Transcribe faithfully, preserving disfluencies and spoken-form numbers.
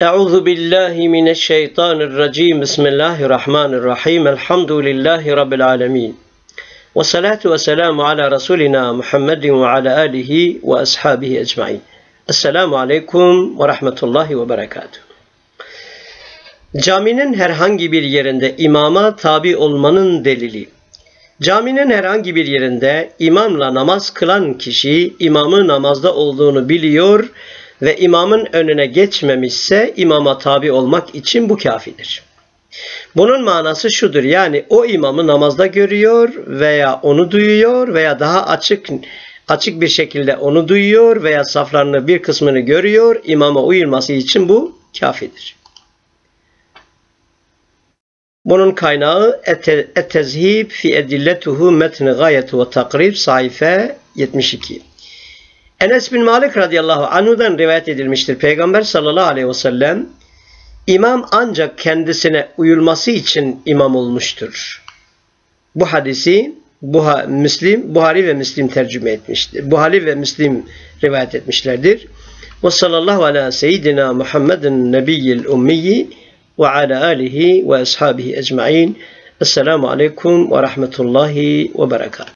Euzu billahi mineşşeytanirracim. Bismillahirrahmanirrahim. Elhamdülillahi rabbil alamin. Ve salatu ve selamu ala Resulina Muhammedin ve ala alihi ve ashabihi ecmaîn. Esselamu aleyküm ve rahmetullahi ve berekatuhu. Caminin herhangi bir yerinde imama tabi olmanın delili. Caminin herhangi bir yerinde imamla namaz kılan kişi imamın namazda olduğunu biliyor ve imamın önüne geçmemişse imama tabi olmak için bu kafidir. Bunun manası şudur: yani o imamı namazda görüyor veya onu duyuyor veya daha açık açık bir şekilde onu duyuyor veya saflarını bir kısmını görüyor, imama uyulması için bu kafidir. Bunun kaynağı Et-Tezhib fi Edilletuhu Metni Gayetu ve Takrib sayfa yetmiş iki. Enes bin Malik radıyallahu anhu'dan rivayet edilmiştir. Peygamber sallallahu aleyhi ve sellem imam ancak kendisine uyulması için imam olmuştur. Bu hadisi Buha, Müslim, Buhari ve Müslim tercüme etmiştir. Buhari ve Müslim rivayet etmişlerdir. Ve sallallahu ala seyyidina Muhammedin nebiyyil ummiyi ve ala alihi ve ashabihi ecmaîn. Esselamu aleyküm ve rahmetullahi ve berekatuhu.